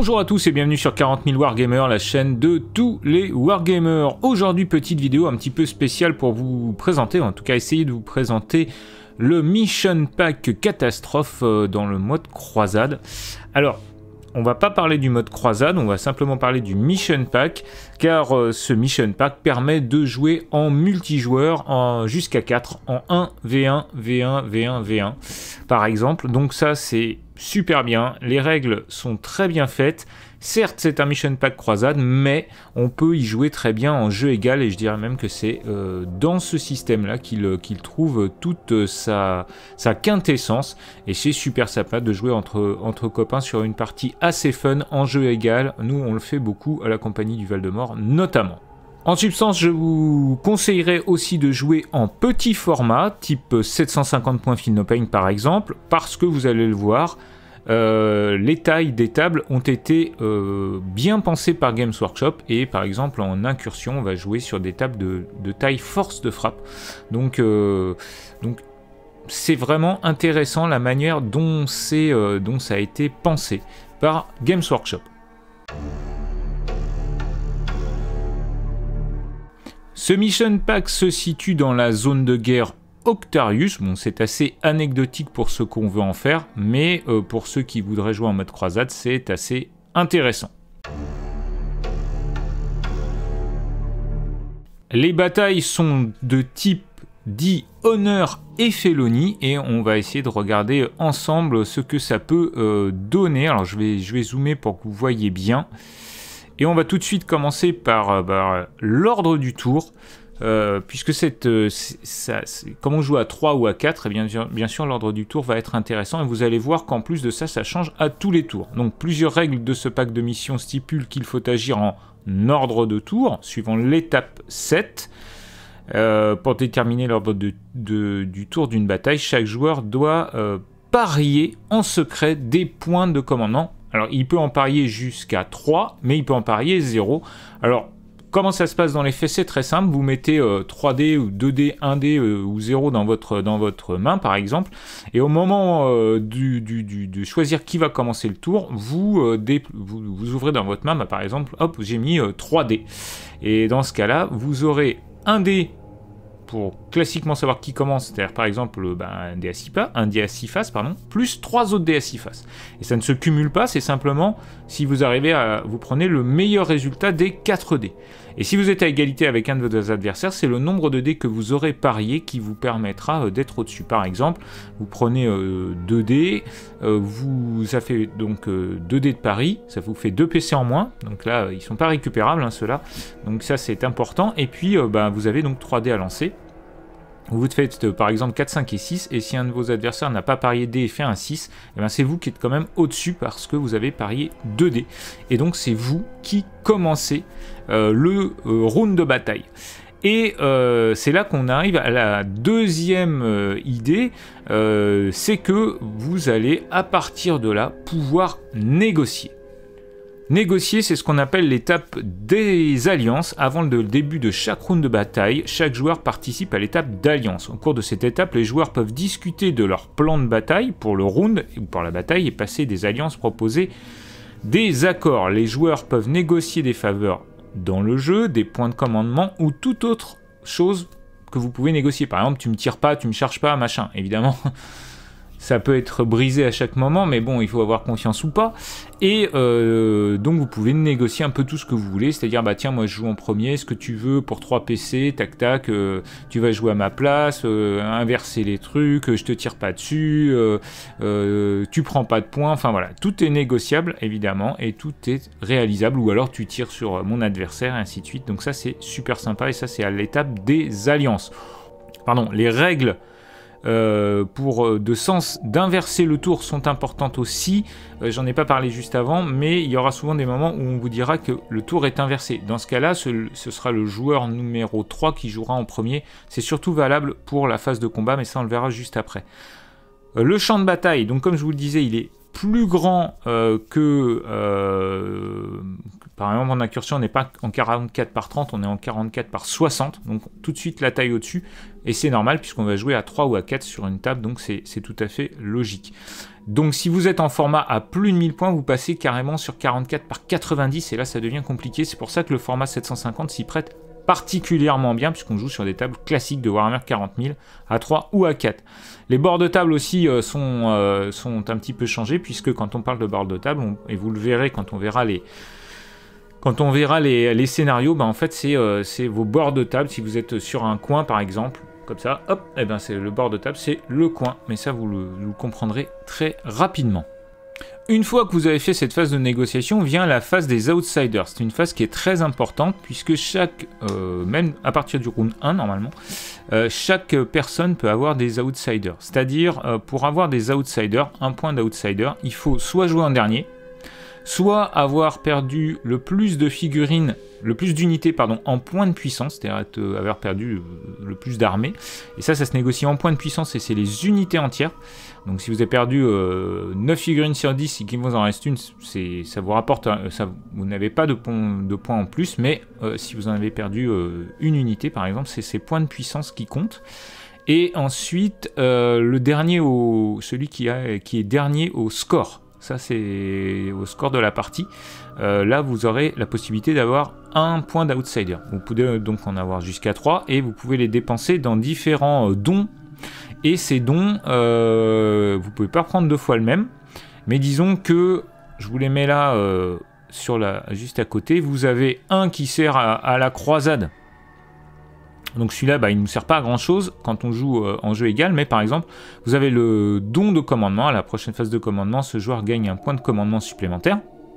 Bonjour à tous et bienvenue sur 40 000 Wargamers, la chaîne de tous les Wargamers. Aujourd'hui, petite vidéo un petit peu spéciale pour vous présenter, en tout cas essayer de vous présenter le Mission Pack Catastrophe dans le mode croisade. Alors, on va pas parler du mode croisade, on va simplement parler du Mission Pack, car ce Mission Pack permet de jouer en multijoueur jusqu'à 4, en 1v1, V1, V1, V1, par exemple. Donc ça, c'est super bien, les règles sont très bien faites. Certes, c'est un Mission Pack croisade, mais on peut y jouer très bien en jeu égal, et je dirais même que c'est dans ce système-là qu'il trouve toute sa quintessence, et c'est super sympa de jouer entre copains sur une partie assez fun en jeu égal. Nous, on le fait beaucoup à la compagnie du Val-de-Mort, notamment. En substance, je vous conseillerais aussi de jouer en petit format, type 750 points Feel No Pain par exemple, parce que vous allez le voir, les tailles des tables ont été bien pensées par Games Workshop, et par exemple en incursion, on va jouer sur des tables de taille force de frappe. Donc c'est vraiment intéressant la manière dont ça a été pensé par Games Workshop. Ce Mission Pack se situe dans la zone de guerre Octarius. Bon, c'est assez anecdotique pour ceux qu'on veut en faire, mais pour ceux qui voudraient jouer en mode croisade, c'est assez intéressant. Les batailles sont de type dit honneur et félonie, et on va essayer de regarder ensemble ce que ça peut donner. Alors je vais zoomer pour que vous voyez bien. Et on va tout de suite commencer par l'ordre du tour, puisque comme on joue à 3 ou à 4, et bien sûr l'ordre du tour va être intéressant, et vous allez voir qu'en plus de ça, ça change à tous les tours. Donc plusieurs règles de ce pack de mission stipulent qu'il faut agir en ordre de tour, suivant l'étape 7. Pour déterminer l'ordre du tour d'une bataille, chaque joueur doit parier en secret des points de commandement. Alors, il peut en parier jusqu'à 3, mais il peut en parier 0. Alors, comment ça se passe dans les faits? C'est très simple. Vous mettez 3D ou 2D, 1D ou 0 dans votre main, par exemple. Et au moment de choisir qui va commencer le tour, vous ouvrez dans votre main, par exemple, hop, j'ai mis 3D. Et dans ce cas-là, vous aurez un dé pour classiquement savoir qui commence, c'est-à-dire par exemple un dé à 6 faces, plus 3 autres dés à 6 faces. Et ça ne se cumule pas, c'est simplement si vous arrivez vous prenez le meilleur résultat des 4 dés. Et si vous êtes à égalité avec un de vos adversaires, c'est le nombre de dés que vous aurez parié qui vous permettra d'être au-dessus. Par exemple, vous prenez 2 dés, ça fait donc 2 dés de pari, ça vous fait 2 PC en moins, donc là ils ne sont pas récupérables ceux-là, donc ça c'est important. Et puis vous avez donc 3 dés à lancer. Vous faites par exemple 4, 5 et 6, et si un de vos adversaires n'a pas parié dé et fait un 6, c'est vous qui êtes quand même au-dessus parce que vous avez parié 2 dés. Et donc c'est vous qui commencez le round de bataille. Et c'est là qu'on arrive à la deuxième idée, c'est que vous allez à partir de là pouvoir négocier. Négocier, c'est ce qu'on appelle l'étape des alliances. Avant le début de chaque round de bataille, chaque joueur participe à l'étape d'alliance. Au cours de cette étape, les joueurs peuvent discuter de leur plan de bataille pour le round ou pour la bataille et passer des alliances, proposer des accords. Les joueurs peuvent négocier des faveurs dans le jeu, des points de commandement ou toute autre chose que vous pouvez négocier. Par exemple, tu me tires pas, tu me charges pas, machin. Évidemment, ça peut être brisé à chaque moment, mais bon, il faut avoir confiance ou pas. Et donc vous pouvez négocier un peu tout ce que vous voulez, c'est-à-dire, tiens, moi je joue en premier, est-ce que tu veux pour 3 PC, tac tac, tu vas jouer à ma place, inverser les trucs, je te tire pas dessus, tu prends pas de points, enfin voilà, tout est négociable évidemment, et tout est réalisable, ou alors tu tires sur mon adversaire, et ainsi de suite. Donc ça c'est super sympa, et ça c'est à l'étape des alliances. Pardon, les règles de sens d'inverser le tour sont importantes aussi. J'en ai pas parlé juste avant, mais il y aura souvent des moments où on vous dira que le tour est inversé. Dans ce cas-là, ce sera le joueur numéro 3 qui jouera en premier. C'est surtout valable pour la phase de combat, mais ça on le verra juste après. Le champ de bataille, donc comme je vous le disais, il est plus grand par exemple en incursion on n'est pas en 44 par 30, on est en 44 par 60, donc tout de suite la taille au-dessus, et c'est normal puisqu'on va jouer à 3 ou à 4 sur une table, donc c'est tout à fait logique. Donc si vous êtes en format à plus de 1000 points, vous passez carrément sur 44 par 90, et là ça devient compliqué, c'est pour ça que le format 750 s'y prête particulièrement bien, puisqu'on joue sur des tables classiques de Warhammer 40 000 à 3 ou à 4. Les bords de table aussi sont un petit peu changés, puisque quand on parle de bords de table, et vous le verrez quand on verra les scénarios, bah en fait c'est vos bords de table. Si vous êtes sur un coin par exemple, comme ça, hop, et ben c'est le bord de table, c'est le coin, mais ça vous le comprendrez très rapidement. Une fois que vous avez fait cette phase de négociation, vient la phase des outsiders. C'est une phase qui est très importante puisque même à partir du round 1 normalement, chaque personne peut avoir des outsiders. C'est-à-dire, pour avoir des outsiders, un point d'outsider, il faut soit jouer en dernier, soit avoir perdu le plus de figurines, le plus d'unités en points de puissance, c'est-à-dire avoir perdu le plus d'armées. Et ça se négocie en points de puissance et c'est les unités entières. Donc si vous avez perdu 9 figurines sur 10 et qu'il vous en reste une, ça vous rapporte, vous n'avez pas de points en plus, mais si vous en avez perdu une unité par exemple, c'est ces points de puissance qui comptent. Et ensuite, le dernier, celui qui est dernier au score. Ça, c'est au score de la partie. Là, vous aurez la possibilité d'avoir un point d'outsider. Vous pouvez donc en avoir jusqu'à 3 et vous pouvez les dépenser dans différents dons. Et ces dons, vous ne pouvez pas prendre 2 fois le même. Mais disons que, je vous les mets là, juste à côté, vous avez un qui sert à la croisade. Donc celui-là, il ne nous sert pas à grand chose quand on joue en jeu égal, mais par exemple, vous avez le don de commandement. À la prochaine phase de commandement, ce joueur gagne un point de commandement supplémentaire.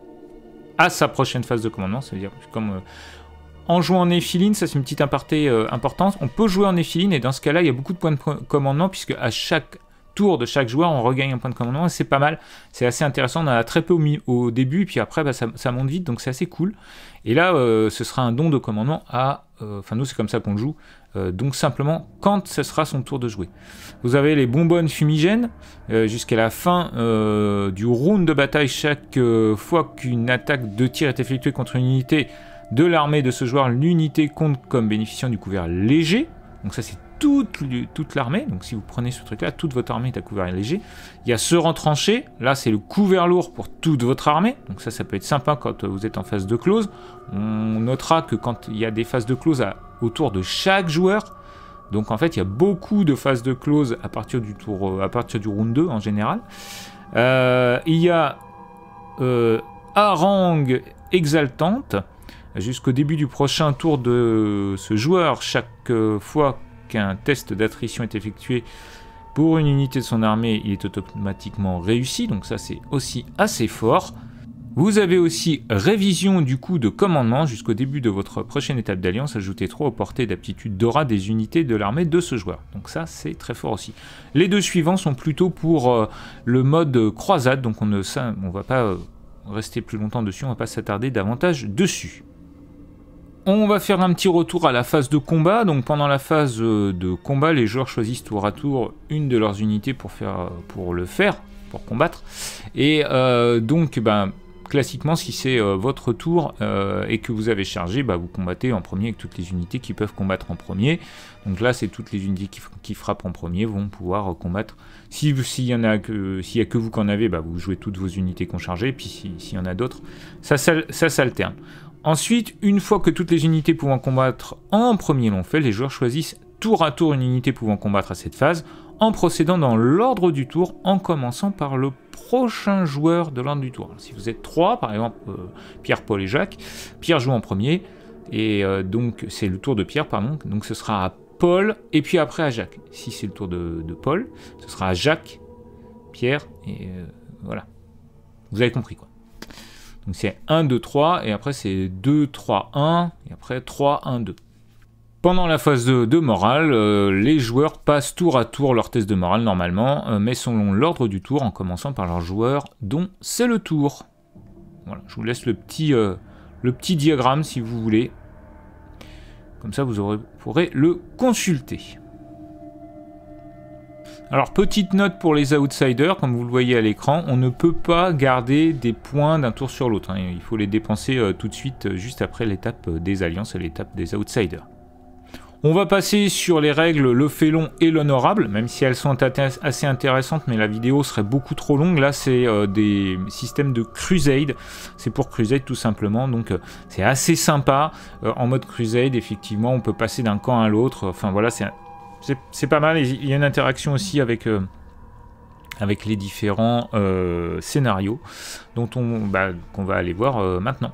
À sa prochaine phase de commandement, c'est-à-dire comme en jouant en Nephilim, ça c'est une petite aparté importante. On peut jouer en Nephilim et dans ce cas-là, il y a beaucoup de points de commandement puisque à chaque tour de chaque joueur, on regagne un point de commandement et c'est pas mal. C'est assez intéressant, on en a très peu au début et puis après, ça monte vite, donc c'est assez cool. Et là, ce sera un don de commandement nous, c'est comme ça qu'on le joue. Donc simplement, quand ce sera son tour de jouer. Vous avez les bonbonnes fumigènes. Jusqu'à la fin du round de bataille, chaque fois qu'une attaque de tir est effectuée contre une unité de l'armée de ce joueur, l'unité compte comme bénéficiant du couvert léger. Donc ça, c'est toute l'armée. Donc si vous prenez ce truc-là, toute votre armée est à couvert léger. Il y a ce retranché. Là, c'est le couvert lourd pour toute votre armée. Donc ça peut être sympa quand vous êtes en phase de close. On notera que quand il y a des phases de close autour de chaque joueur, donc en fait, il y a beaucoup de phases de close à partir du round 2 en général. Il y a harangue exaltante. Jusqu'au début du prochain tour de ce joueur, chaque fois qu'un test d'attrition est effectué pour une unité de son armée, il est automatiquement réussi, donc ça c'est aussi assez fort. Vous avez aussi révision du coup de commandement jusqu'au début de votre prochaine étape d'alliance, ajoutez 3 aux portées d'aptitude d'aura des unités de l'armée de ce joueur. Donc ça c'est très fort aussi. Les deux suivants sont plutôt pour le mode croisade, donc on va pas rester plus longtemps dessus, on va pas s'attarder davantage dessus. On va faire un petit retour à la phase de combat. Donc pendant la phase de combat, les joueurs choisissent tour à tour une de leurs unités pour combattre. Et donc, classiquement, si c'est votre tour et que vous avez chargé, vous combattez en premier avec toutes les unités qui peuvent combattre en premier. Donc là, c'est toutes les unités qui frappent en premier vont pouvoir combattre. S'il y a que vous qui en avez, vous jouez toutes vos unités qui ont chargé. Et puis s'il y en a d'autres, ça s'alterne. Ensuite, une fois que toutes les unités pouvant combattre en premier l'ont fait, les joueurs choisissent tour à tour une unité pouvant combattre à cette phase, en procédant dans l'ordre du tour, en commençant par le prochain joueur de l'ordre du tour. Alors, si vous êtes 3, par exemple Pierre, Paul et Jacques, Pierre joue en premier, et donc c'est le tour de Pierre, pardon, donc ce sera à Paul, et puis après à Jacques. Si c'est le tour de Paul, ce sera à Jacques, Pierre, et voilà. Vous avez compris quoi. Donc c'est 1, 2, 3, et après c'est 2, 3, 1, et après 3, 1, 2. Pendant la phase de morale, les joueurs passent tour à tour leur test de morale normalement, mais selon l'ordre du tour, en commençant par leur joueur dont c'est le tour. Voilà, je vous laisse le petit diagramme si vous voulez. Comme ça vous pourrez le consulter. Alors, petite note pour les outsiders, comme vous le voyez à l'écran, on ne peut pas garder des points d'un tour sur l'autre. Hein. Il faut les dépenser tout de suite, juste après l'étape des alliances et l'étape des outsiders. On va passer sur les règles, le félon et l'honorable, même si elles sont assez intéressantes, mais la vidéo serait beaucoup trop longue. Là, c'est des systèmes de crusade. C'est pour crusade tout simplement, donc c'est assez sympa. En mode crusade, effectivement, on peut passer d'un camp à l'autre. Enfin voilà, c'est pas mal. Il y a une interaction aussi avec les différents scénarios qu'on va aller voir maintenant.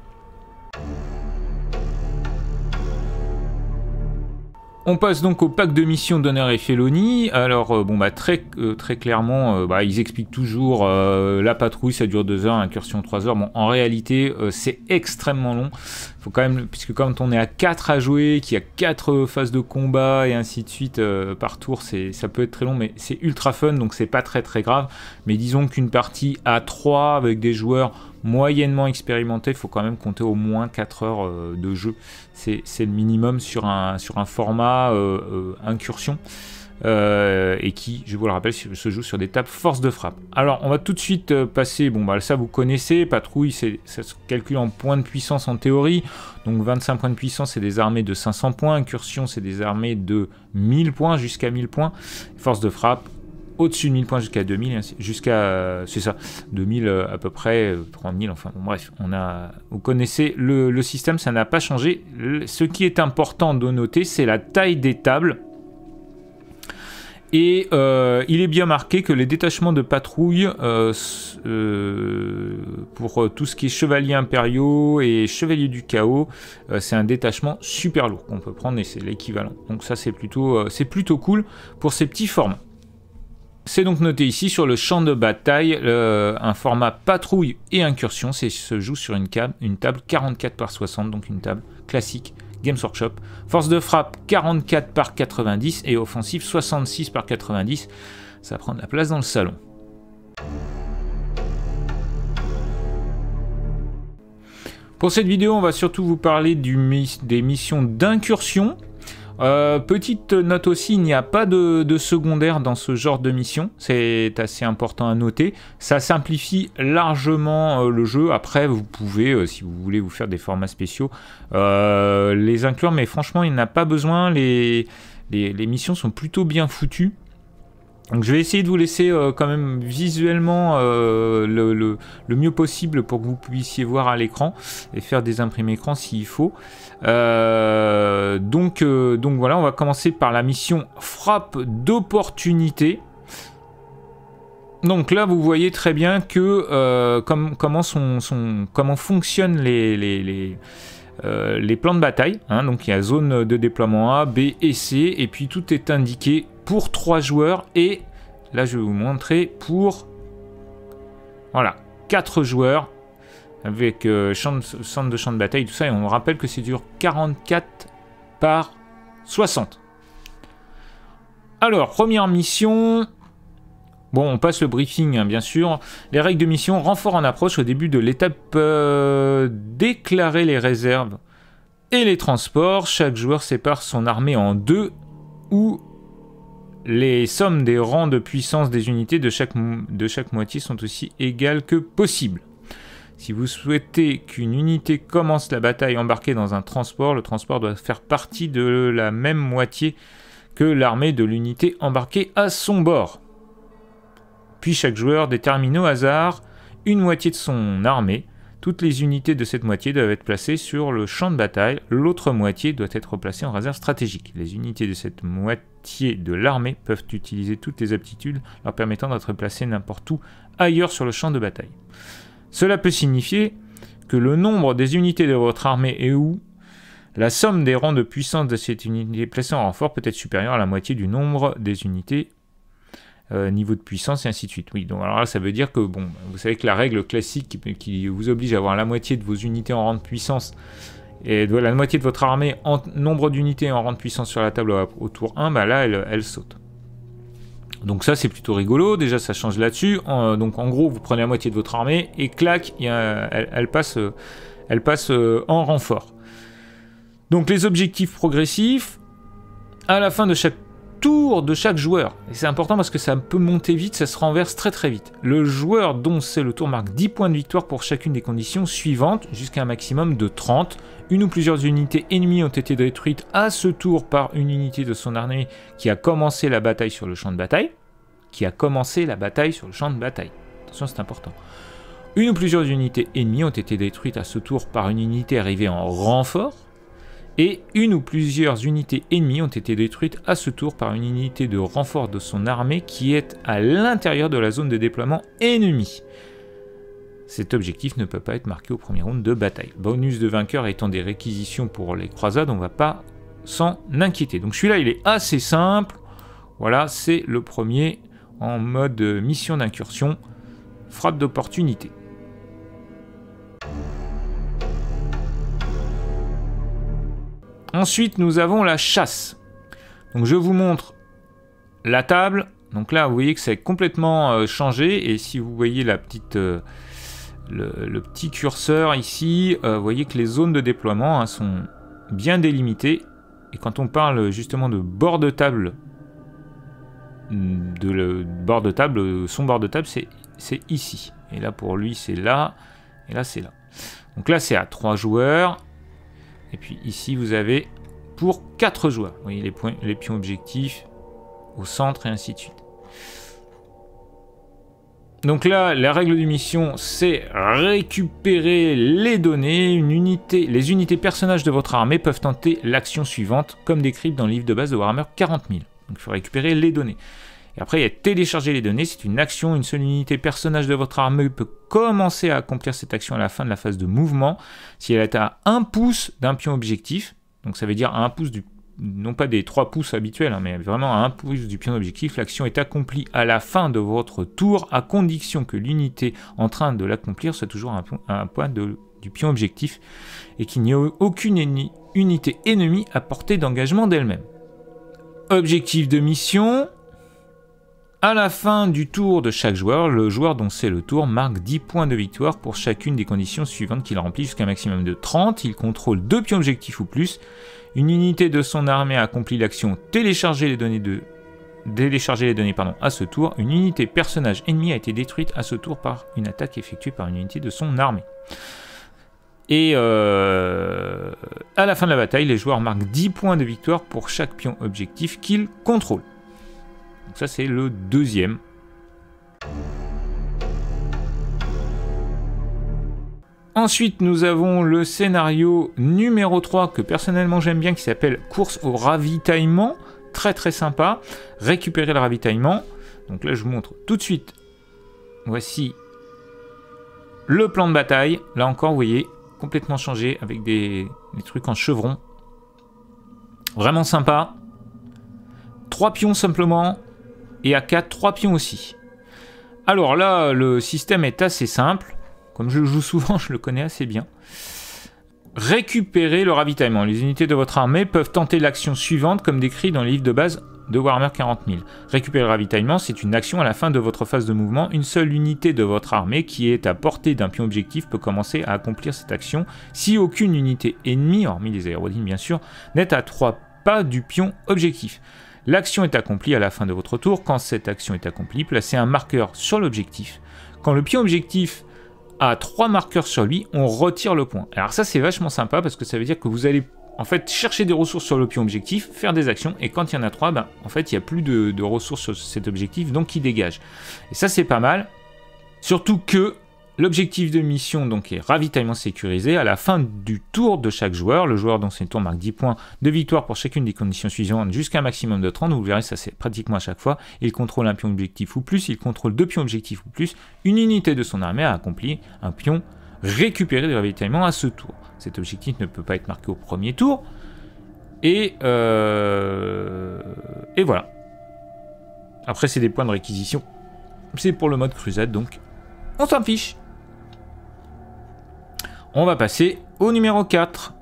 On passe donc au pack de missions d'honneur et félonie. Alors très clairement, ils expliquent toujours la patrouille ça dure 2 heures, incursion 3 heures. Bon, en réalité c'est extrêmement long. Faut quand même, puisque quand on est à 4 à jouer, qu'il y a 4 phases de combat et ainsi de suite par tour, ça peut être très long, mais c'est ultra fun, donc c'est pas très grave. Mais disons qu'une partie à 3 avec des joueurs moyennement expérimenté, il faut quand même compter au moins 4 heures de jeu. C'est le minimum sur un format incursion et qui, je vous le rappelle, se joue sur des tables force de frappe. Alors, on va tout de suite passer, ça vous connaissez, patrouille, ça se calcule en points de puissance en théorie, donc 25 points de puissance, c'est des armées de 500 points, incursion, c'est des armées de 1000 points, jusqu'à 1000 points, force de frappe, au-dessus de 1000 points jusqu'à 2000, jusqu'à, c'est ça, 2000 à peu près, 3000, enfin bon, bref, vous connaissez le système, ça n'a pas changé. Ce qui est important de noter, c'est la taille des tables. Et il est bien marqué que les détachements de patrouille, pour tout ce qui est chevaliers impériaux et chevaliers du chaos, c'est un détachement super lourd qu'on peut prendre et c'est l'équivalent. Donc ça c'est plutôt cool pour ces petits formats. C'est donc noté ici sur le champ de bataille, un format patrouille et incursion, se joue sur une table 44 par 60, donc une table classique Games Workshop. Force de frappe 44 par 90 et offensive 66 par 90, ça prend de la place dans le salon. Pour cette vidéo, on va surtout vous parler des missions d'incursion. Petite note aussi, il n'y a pas de secondaire dans ce genre de mission, c'est assez important à noter. Ça simplifie largement le jeu. Après, vous pouvez, si vous voulez vous faire des formats spéciaux, les inclure, mais franchement, il n'y en a pas besoin. Les missions sont plutôt bien foutues. Donc je vais essayer de vous laisser quand même visuellement le mieux possible pour que vous puissiez voir à l'écran et faire des imprimés écran s'il faut. Donc voilà, on va commencer par la mission frappe d'opportunité. Donc là, vous voyez très bien que comment fonctionnent les plans de bataille. Hein. Donc il y a zone de déploiement A, B et C, et puis tout est indiqué pour 3 joueurs, et là je vais vous montrer pour 4 joueurs avec centre de champ de bataille, tout ça, et on rappelle que c'est dur 44 par 60. Alors, première mission. Bon, on passe le briefing, hein, bien sûr. Les règles de mission, renfort en approche au début de l'étape déclarer les réserves et les transports. Chaque joueur sépare son armée en 2 où les sommes des rangs de puissance des unités de chaque moitié sont aussi égales que possible. Si vous souhaitez qu'une unité commence la bataille embarquée dans un transport, le transport doit faire partie de la même moitié que l'armée de l'unité embarquée à son bord. Puis chaque joueur détermine au hasard une moitié de son armée. Toutes les unités de cette moitié doivent être placées sur le champ de bataille. L'autre moitié doit être placée en réserve stratégique. Les unités de cette moitié de l'armée peuvent utiliser toutes les aptitudes leur permettant d'être placées n'importe où ailleurs sur le champ de bataille. Cela peut signifier que le nombre des unités de votre armée et ou la somme des rangs de puissance de cette unité placée en renfort peut être supérieure à la moitié du nombre des unités niveau de puissance et ainsi de suite. Oui, donc alors là, ça veut dire que, bon, vous savez que la règle classique qui vous oblige à avoir la moitié de vos unités en rang de puissance et la moitié de votre armée en nombre d'unités en rang de puissance sur la table au tour 1, bah là, elle saute. Donc ça, c'est plutôt rigolo. Déjà, ça change là-dessus. Donc en gros, vous prenez la moitié de votre armée et clac, elle passe en renfort. Donc les objectifs progressifs. À la fin de chaque tour de chaque joueur, et c'est important parce que ça peut monter vite, ça se renverse très très vite. Le joueur dont c'est le tour marque 10 points de victoire pour chacune des conditions suivantes, jusqu'à un maximum de 30. Une ou plusieurs unités ennemies ont été détruites à ce tour par une unité de son armée qui a commencé la bataille sur le champ de bataille. Attention, c'est important. Une ou plusieurs unités ennemies ont été détruites à ce tour par une unité arrivée en renfort. Et une ou plusieurs unités ennemies ont été détruites à ce tour par une unité de renfort de son armée qui est à l'intérieur de la zone de déploiement ennemie. Cet objectif ne peut pas être marqué au premier round de bataille. Bonus de vainqueur étant des réquisitions pour les croisades, on ne va pas s'en inquiéter. Donc celui-là, il est assez simple. Voilà, c'est le premier en mode mission d'incursion, frappe d'opportunité. Ensuite, nous avons la chasse. Donc je vous montre la table. Donc là, vous voyez que c'est complètement changé. Et si vous voyez la petite, le petit curseur ici, vous voyez que les zones de déploiement sont bien délimitées. Et quand on parle justement de bord de table, son bord de table, c'est ici. Et là, pour lui, c'est là. Et là, c'est là. Donc là, c'est à 3 joueurs. Et puis ici, vous avez pour 4 joueurs. Vous voyez les pions objectifs au centre et ainsi de suite. Donc là, la règle de mission, c'est récupérer les données. Les unités personnages de votre armée peuvent tenter l'action suivante, comme décrite dans le livre de base de Warhammer 40 000. Donc il faut récupérer les données. Et après, il y a télécharger les données. C'est une action. Une seule unité personnage de votre armée peut commencer à accomplir cette action à la fin de la phase de mouvement. Si elle est à 1 pouce d'un pion objectif, donc ça veut dire à 1 pouce non pas des 3 pouces habituels, mais vraiment à 1 pouce du pion objectif, l'action est accomplie à la fin de votre tour, à condition que l'unité en train de l'accomplir soit toujours à un point du pion objectif et qu'il n'y ait aucune unité ennemie à portée d'engagement d'elle-même. Objectif de mission. À la fin du tour de chaque joueur, le joueur dont c'est le tour marque 10 points de victoire pour chacune des conditions suivantes qu'il remplit jusqu'à un maximum de 30. Il contrôle 2 pions objectifs ou plus. Une unité de son armée a accompli l'action télécharger les données à ce tour. Une unité personnage ennemi a été détruite à ce tour par une attaque effectuée par une unité de son armée. Et à la fin de la bataille, les joueurs marquent 10 points de victoire pour chaque pion objectif qu'ils contrôlent. Donc ça, c'est le deuxième. Ensuite, nous avons le scénario numéro 3 que personnellement j'aime bien, qui s'appelle Course au ravitaillement. Très très sympa. Récupérer le ravitaillement. Donc là, je vous montre tout de suite. Voici le plan de bataille. Là encore, vous voyez, complètement changé avec des trucs en chevron. Vraiment sympa. 3 pions simplement. Et à 4, 3 pions aussi. Alors là, le système est assez simple. Comme je le joue souvent, je le connais assez bien. Récupérer le ravitaillement. Les unités de votre armée peuvent tenter l'action suivante, comme décrit dans le livre de base de Warhammer 40 000. Récupérer le ravitaillement, c'est une action à la fin de votre phase de mouvement. Une seule unité de votre armée qui est à portée d'un pion objectif peut commencer à accomplir cette action si aucune unité ennemie, hormis les aérodynes bien sûr, n'est à 3 pas du pion objectif. L'action est accomplie à la fin de votre tour. Quand cette action est accomplie, placez un marqueur sur l'objectif. Quand le pion objectif a 3 marqueurs sur lui, on retire le point. Alors ça, c'est vachement sympa parce que ça veut dire que vous allez en fait chercher des ressources sur le pion objectif, faire des actions, et quand il y en a 3, ben, en fait, il n'y a plus de ressources sur cet objectif, donc il dégage. Et ça, c'est pas mal. Surtout que l'objectif de mission donc, est ravitaillement sécurisé. À la fin du tour de chaque joueur, le joueur dans ses tours marque 10 points de victoire pour chacune des conditions suivantes jusqu'à un maximum de 30. Vous verrez, ça c'est pratiquement à chaque fois. Il contrôle un pion objectif ou plus, il contrôle 2 pions objectifs ou plus. Une unité de son armée a accompli un pion récupéré de ravitaillement à ce tour. Cet objectif ne peut pas être marqué au premier tour. Et voilà. Après, c'est des points de réquisition. C'est pour le mode crusade, donc on s'en fiche. On va passer au numéro 4.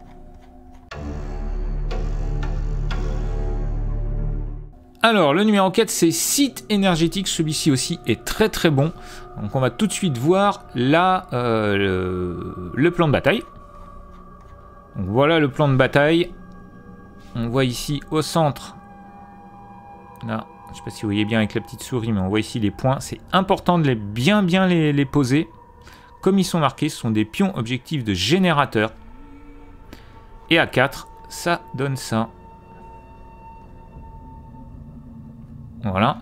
Alors, le numéro 4, c'est site énergétique. Celui-ci aussi est très très bon. Donc, on va tout de suite voir là le plan de bataille. Donc, voilà le plan de bataille. On voit ici au centre Là, je ne sais pas si vous voyez bien avec la petite souris, mais on voit ici les points. C'est important de bien les poser. Comme ils sont marqués, ce sont des pions objectifs de générateur. Et à 4, ça donne ça. Voilà.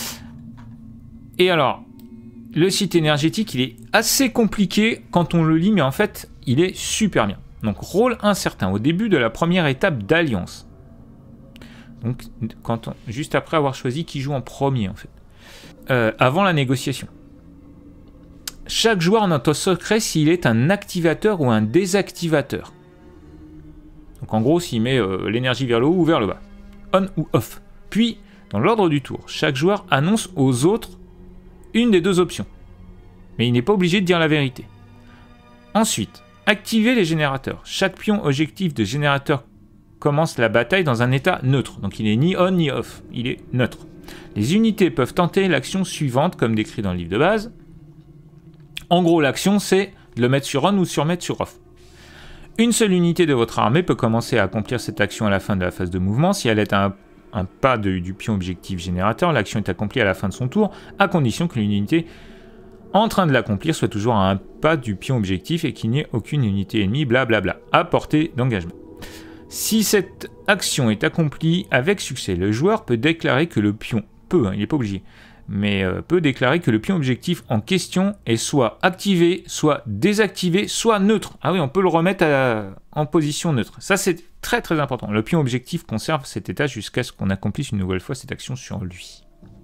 Et alors, le site énergétique, il est assez compliqué quand on le lit, mais en fait, il est super bien. Donc, rôle incertain, au début de la première étape d'alliance. Donc, juste après avoir choisi qui joue en premier, en fait. Avant la négociation. Chaque joueur note au secret s'il est un activateur ou un désactivateur. Donc, en gros, s'il met l'énergie vers le haut ou vers le bas. On ou off. Puis, dans l'ordre du tour, chaque joueur annonce aux autres une des deux options. Mais il n'est pas obligé de dire la vérité. Ensuite, activer les générateurs. Chaque pion objectif de générateur commence la bataille dans un état neutre. Donc il n'est ni on ni off, il est neutre. Les unités peuvent tenter l'action suivante comme décrit dans le livre de base. En gros, l'action c'est de le mettre sur on ou de mettre sur off. Une seule unité de votre armée peut commencer à accomplir cette action à la fin de la phase de mouvement. Si elle est à un pas du pion objectif générateur, l'action est accomplie à la fin de son tour, à condition que l'unité en train de l'accomplir soit toujours à un pas du pion objectif et qu'il n'y ait aucune unité ennemie, blablabla, à portée d'engagement. Si cette action est accomplie avec succès, le joueur peut déclarer que le pion, il n'est pas obligé, mais peut déclarer que le pion objectif en question est soit activé, soit désactivé, soit neutre. Ah oui, on peut le remettre en position neutre. Ça, c'est très très important. Le pion objectif conserve cet état jusqu'à ce qu'on accomplisse une nouvelle fois cette action sur lui.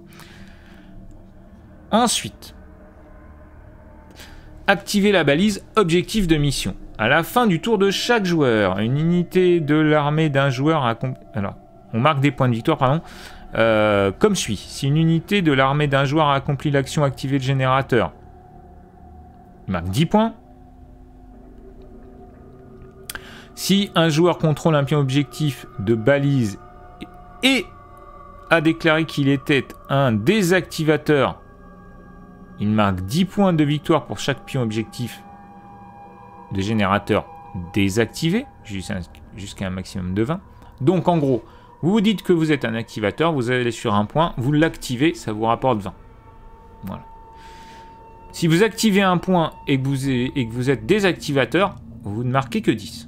Ensuite, activer la balise objectif de mission. À la fin du tour de chaque joueur, une unité de l'armée d'un joueur alors, on marque des points de victoire, pardon, comme suit. Si une unité de l'armée d'un joueur a accompli l'action activer le générateur, il marque 10 points. Si un joueur contrôle un pion objectif de balise et a déclaré qu'il était un désactivateur, il marque 10 points de victoire pour chaque pion objectif de générateur désactivé, jusqu'à un maximum de 20. Donc en gros, vous vous dites que vous êtes un activateur, vous allez sur un point, vous l'activez, ça vous rapporte 20. Voilà. Si vous activez un point et que vous êtes désactivateur, vous ne marquez que 10.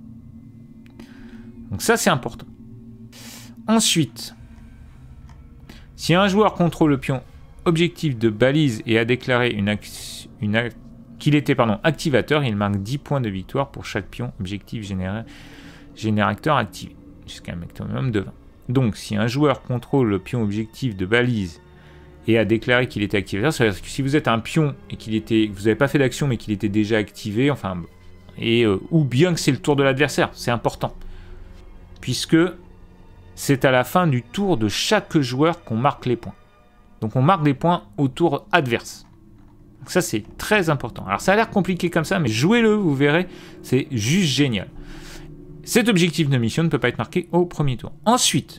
Donc ça, c'est important. Ensuite, si un joueur contrôle le pion objectif de balise et a déclaré qu'il était activateur, il marque 10 points de victoire pour chaque pion objectif générateur activé, jusqu'à un maximum de 20. Donc, si un joueur contrôle le pion objectif de balise et a déclaré qu'il était activateur, c'est-à-dire que si vous êtes un pion et vous n'avez pas fait d'action mais qu'il était déjà activé, ou bien que c'est le tour de l'adversaire, c'est important. Puisque c'est à la fin du tour de chaque joueur qu'on marque les points. Donc on marque des points au tour adverse. Donc ça c'est très important. Alors ça a l'air compliqué comme ça, mais jouez-le, vous verrez, c'est juste génial. Cet objectif de mission ne peut pas être marqué au premier tour. Ensuite,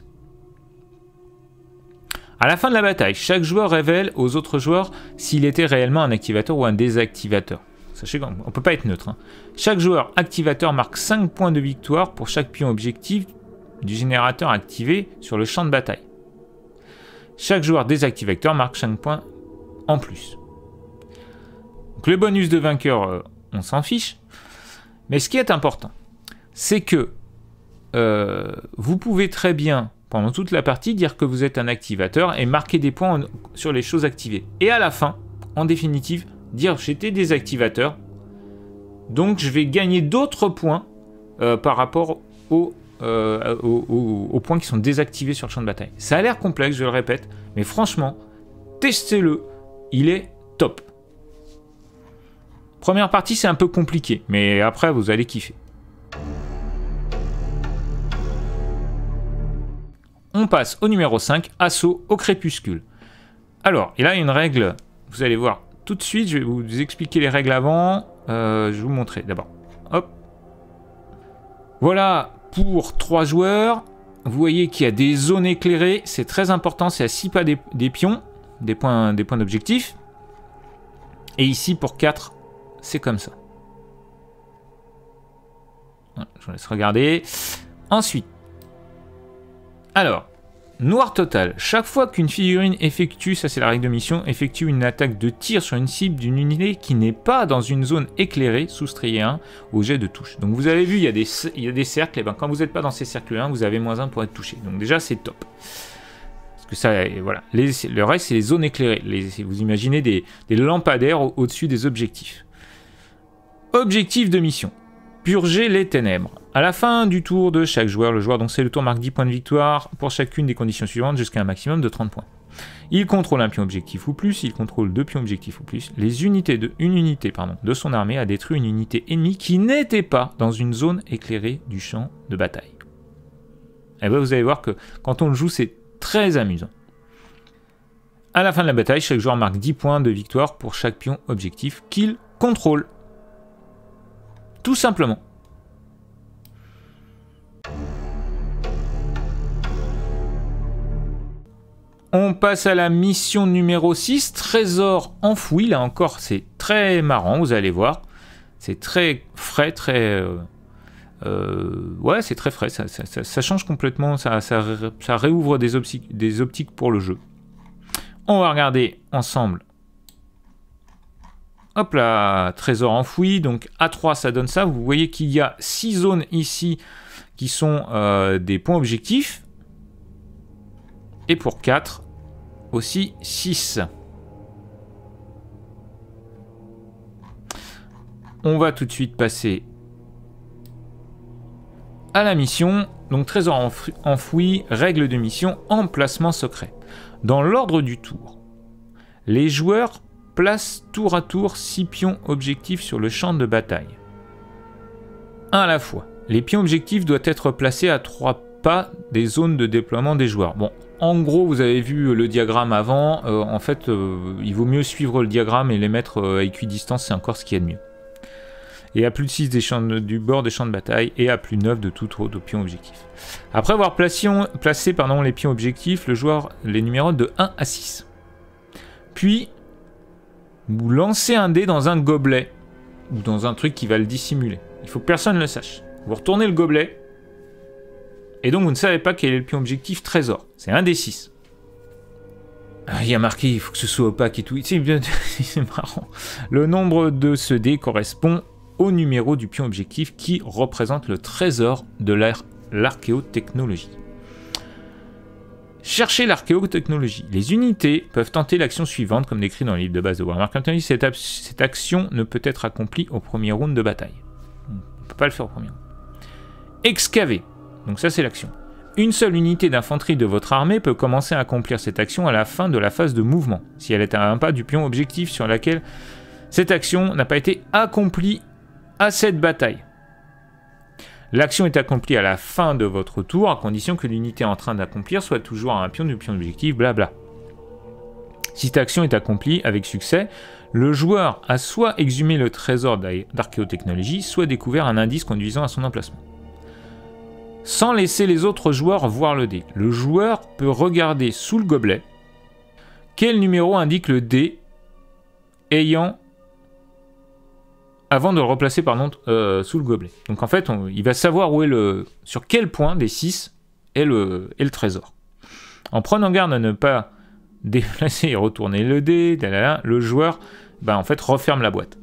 à la fin de la bataille, chaque joueur révèle aux autres joueurs s'il était réellement un activateur ou un désactivateur. Sachez qu'on ne peut pas être neutre. Chaque joueur activateur marque 5 points de victoire pour chaque pion objectif du générateur activé sur le champ de bataille. Chaque joueur désactivateur marque 5 points en plus. Donc le bonus de vainqueur, on s'en fiche. Mais ce qui est important, c'est que vous pouvez très bien, pendant toute la partie, dire que vous êtes un activateur et marquer des points sur les choses activées. Et à la fin, en définitive, dire j'étais désactivateur, donc je vais gagner d'autres points par rapport aux points qui sont désactivés sur le champ de bataille. Ça a l'air complexe, je le répète, mais franchement, testez-le, il est top. Première partie, c'est un peu compliqué, mais après, vous allez kiffer. On passe au numéro 5, assaut au crépuscule. Alors, et là, il y a une règle, vous allez voir tout de suite, je vais vous expliquer les règles avant, je vais vous montrer d'abord. Hop. Voilà pour 3 joueurs. Vous voyez qu'il y a des zones éclairées, c'est très important, c'est à 6 pas des pions, des points d'objectif. Et ici, pour 4, c'est comme ça. Voilà, je vous laisse regarder. Ensuite, alors, Noir total. Chaque fois qu'une figurine effectue, ça c'est la règle de mission, effectue une attaque de tir sur une cible d'une unité qui n'est pas dans une zone éclairée, soustrayez 1 au jet de touche. Donc vous avez vu, il y a des cercles, et ben quand vous n'êtes pas dans ces cercles-là, vous avez -1 pour être touché. Donc déjà c'est top. Parce que ça, voilà. Le reste c'est les zones éclairées. Vous imaginez des lampadaires au-dessus des objectifs. Objectif de mission. Purger les ténèbres. À la fin du tour de chaque joueur, le joueur dont c'est le tour marque 10 points de victoire pour chacune des conditions suivantes jusqu'à un maximum de 30 points. Il contrôle un pion objectif ou plus, il contrôle 2 pions objectifs ou plus. Une unité de son armée a détruit une unité ennemie qui n'était pas dans une zone éclairée du champ de bataille. Et bien vous allez voir que quand on le joue, c'est très amusant. À la fin de la bataille, chaque joueur marque 10 points de victoire pour chaque pion objectif qu'il contrôle. Tout simplement. On passe à la mission numéro 6, trésor enfoui. Là encore, c'est très marrant, vous allez voir. C'est très frais, très... ouais, c'est très frais, ça change complètement, ça réouvre des optiques pour le jeu. On va regarder ensemble. Hop là, trésor enfoui, donc A3 ça donne ça. Vous voyez qu'il y a 6 zones ici qui sont des points objectifs. Et pour 4, aussi 6. On va tout de suite passer à la mission. Donc trésor enfoui, règle de mission, emplacement secret. Dans l'ordre du tour, les joueurs placent tour à tour 6 pions objectifs sur le champ de bataille. Un à la fois. Les pions objectifs doivent être placés à 3 pas des zones de déploiement des joueurs. Bon, en gros, vous avez vu le diagramme avant. En fait, il vaut mieux suivre le diagramme et les mettre à équidistance, c'est encore ce qu'il y a de mieux. Et à plus de 6 du bord des champs de bataille et à plus de 9 de tout autre pion objectif. Après avoir placé les pions objectifs, le joueur les numérote de 1 à 6. Puis, vous lancez un dé dans un gobelet ou dans un truc qui va le dissimuler. Il faut que personne ne le sache. Vous retournez le gobelet et donc vous ne savez pas quel est le pion objectif trésor. C'est un des 6. Il y a marqué, il faut que ce soit opaque et tout. C'est marrant. Le nombre de ce dé correspond au numéro du pion objectif qui représente le trésor de l'archéotechnologie. Cherchez l'archéotechnologie. Les unités peuvent tenter l'action suivante, comme décrit dans le livre de base de Warhammer 40 000. Cette action ne peut être accomplie au premier round de bataille. On ne peut pas le faire au premier round. Excaver. Donc ça, c'est l'action. Une seule unité d'infanterie de votre armée peut commencer à accomplir cette action à la fin de la phase de mouvement, si elle est à un pas du pion objectif sur laquelle cette action n'a pas été accomplie à cette bataille. L'action est accomplie à la fin de votre tour, à condition que l'unité en train d'accomplir soit toujours à un pion du pion objectif, blabla. Si cette action est accomplie avec succès, le joueur a soit exhumé le trésor d'archéotechnologie, soit découvert un indice conduisant à son emplacement. Sans laisser les autres joueurs voir le dé, le joueur peut regarder sous le gobelet quel numéro indique le dé ayant... avant de le replacer sous le gobelet. Donc en fait, il va savoir où est sur quel point des 6 est le trésor. En prenant garde à ne pas déplacer et retourner le dé, le joueur en fait, referme la boîte.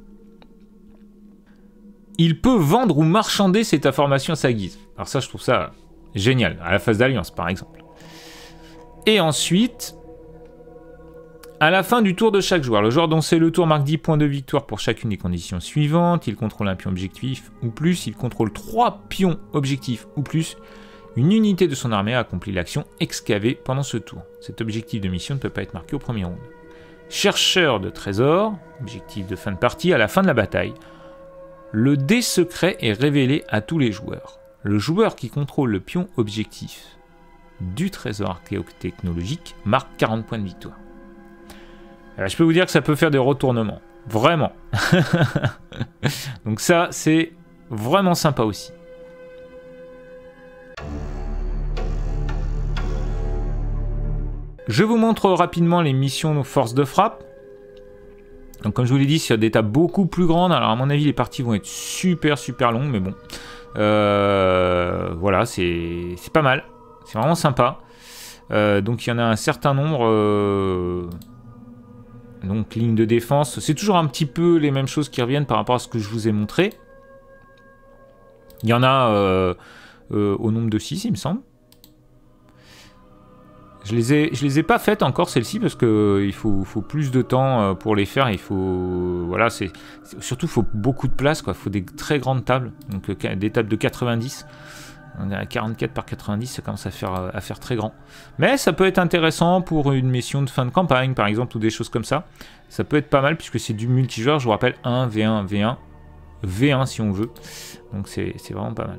Il peut vendre ou marchander cette information à sa guise. Alors ça, je trouve ça génial, à la phase d'alliance par exemple. Et ensuite... à la fin du tour de chaque joueur, le joueur dont c'est le tour marque 10 points de victoire pour chacune des conditions suivantes. Il contrôle un pion objectif ou plus. Il contrôle 3 pions objectifs ou plus. Une unité de son armée a accompli l'action excaver pendant ce tour. Cet objectif de mission ne peut pas être marqué au premier round. Chercheur de trésors, objectif de fin de partie, à la fin de la bataille. Le dé secret est révélé à tous les joueurs. Le joueur qui contrôle le pion objectif du trésor archéotechnologique marque 40 points de victoire. Alors, je peux vous dire que ça peut faire des retournements. Vraiment. Donc ça, c'est vraiment sympa aussi. Je vous montre rapidement les missions force de frappe. Donc comme je vous l'ai dit, c'est des tables beaucoup plus grandes. Alors à mon avis, les parties vont être super longues, mais bon. Voilà, c'est pas mal. C'est vraiment sympa. Donc il y en a un certain nombre. Donc ligne de défense, c'est toujours un petit peu les mêmes choses qui reviennent par rapport à ce que je vous ai montré. Il y en a au nombre de 6, il me semble. Je les ai pas faites encore celles-ci parce que il faut plus de temps pour les faire. Il faut surtout il faut beaucoup de place quoi. Il faut des très grandes tables, donc des tables de 90. On est à 44 par 90, ça commence à faire très grand. Mais ça peut être intéressant pour une mission de fin de campagne, par exemple, ou des choses comme ça. Ça peut être pas mal, puisque c'est du multijoueur, je vous rappelle, 1, V1, V1, V1 si on veut. Donc c'est vraiment pas mal.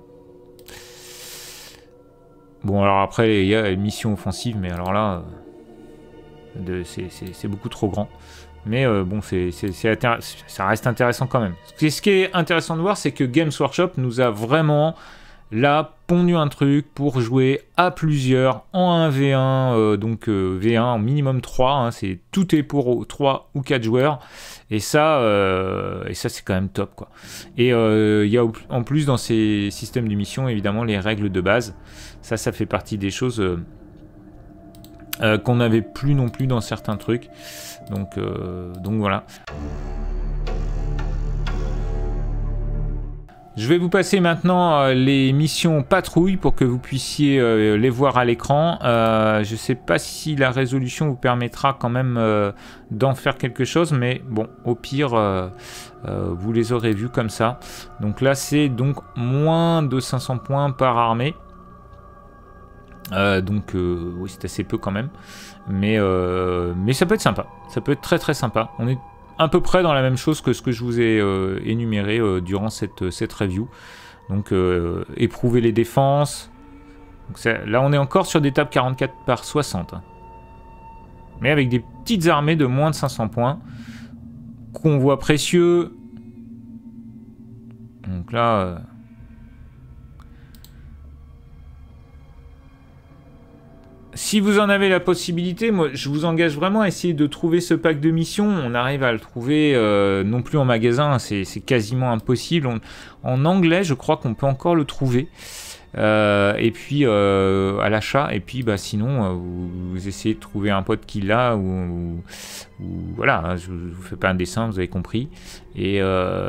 Bon, alors après, il y a une mission offensive, mais alors là, c'est beaucoup trop grand. Mais bon, ça reste intéressant quand même. Ce qui est intéressant de voir, c'est que Games Workshop nous a vraiment... là, pondu un truc pour jouer à plusieurs en 1v1, donc V1 en minimum 3, hein, tout est pour 3 ou 4 joueurs, et ça c'est quand même top quoi. Et il y a en plus dans ces systèmes de mission évidemment les règles de base, ça fait partie des choses qu'on n'avait plus non plus dans certains trucs, donc voilà. Je vais vous passer maintenant les missions patrouille pour que vous puissiez les voir à l'écran. Je ne sais pas si la résolution vous permettra quand même d'en faire quelque chose, mais bon, au pire, vous les aurez vus comme ça. Donc là, c'est donc moins de 500 points par armée. Donc oui, c'est assez peu quand même. Mais ça peut être sympa. Ça peut être très très sympa. On est à peu près dans la même chose que ce que je vous ai énuméré durant cette review. Donc éprouver les défenses. Donc, là on est encore sur des tables 44 par 60. Hein. Mais avec des petites armées de moins de 500 points. Convoi précieux. Donc là... si vous en avez la possibilité, moi je vous engage vraiment à essayer de trouver ce pack de missions. On arrive à le trouver non plus en magasin, c'est quasiment impossible. En anglais, je crois qu'on peut encore le trouver. Et puis à l'achat. Et puis sinon, vous essayez de trouver un pote qui l'a ou voilà. Hein, je vous fais pas un dessin, vous avez compris. Et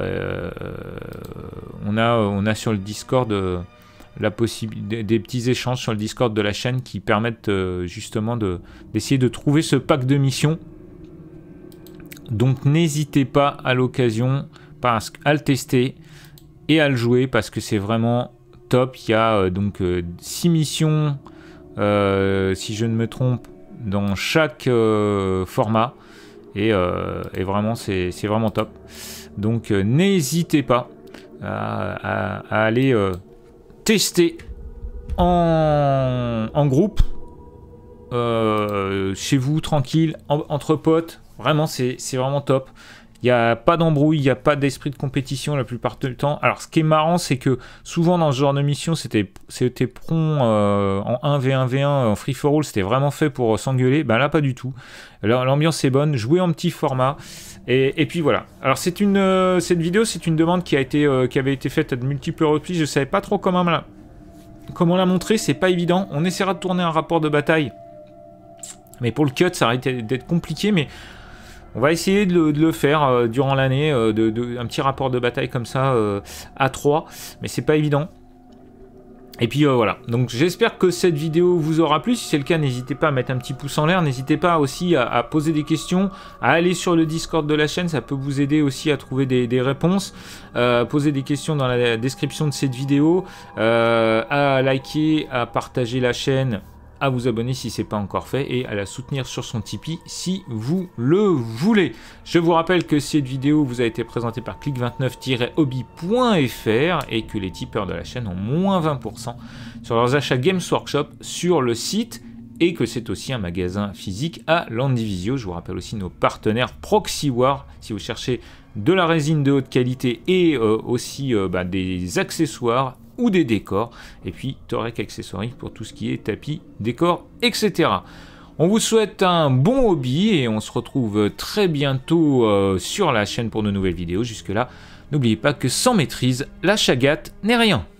on a sur le Discord. La possibilité des petits échanges sur le Discord de la chaîne qui permettent justement d'essayer de trouver ce pack de missions. Donc n'hésitez pas à l'occasion à le tester et à le jouer parce que c'est vraiment top. Il y a donc 6 missions, si je ne me trompe, dans chaque format et vraiment c'est vraiment top. Donc n'hésitez pas à aller... tester en groupe, chez vous, tranquille, entre potes. Vraiment, c'est vraiment top. Il n'y a pas d'embrouille, il n'y a pas d'esprit de compétition la plupart du temps. Alors, ce qui est marrant, c'est que souvent dans ce genre de mission, c'était prompt en 1v1v1, en free-for-all, c'était vraiment fait pour s'engueuler. Ben là, pas du tout. L'ambiance est bonne, jouer en petit format. Et puis voilà. Alors cette vidéo, c'est une demande qui avait été faite à de multiples reprises. Je savais pas trop comment la montrer, c'est pas évident. On essaiera de tourner un rapport de bataille, mais pour le cut, ça risque d'être compliqué. Mais on va essayer de le faire durant l'année, un petit rapport de bataille comme ça à 3, mais c'est pas évident. Et puis voilà, donc j'espère que cette vidéo vous aura plu. Si c'est le cas, n'hésitez pas à mettre un petit pouce en l'air. N'hésitez pas aussi à poser des questions, à aller sur le Discord de la chaîne. Ça peut vous aider aussi à trouver des réponses. Poser des questions dans la description de cette vidéo. À liker, à partager la chaîne, à vous abonner si ce n'est pas encore fait et à la soutenir sur son Tipeee si vous le voulez. Je vous rappelle que cette vidéo vous a été présentée par click29-hobby.fr et que les tipeurs de la chaîne ont moins 20% sur leurs achats Games Workshop sur le site et que c'est aussi un magasin physique à Landivisio. Je vous rappelle aussi nos partenaires Proxy War si vous cherchez de la résine de haute qualité et aussi des accessoires ou des décors, et puis Torek Accessories pour tout ce qui est tapis, décors, etc. On vous souhaite un bon hobby et on se retrouve très bientôt sur la chaîne pour de nouvelles vidéos. Jusque là, n'oubliez pas que sans maîtrise, la chagate n'est rien.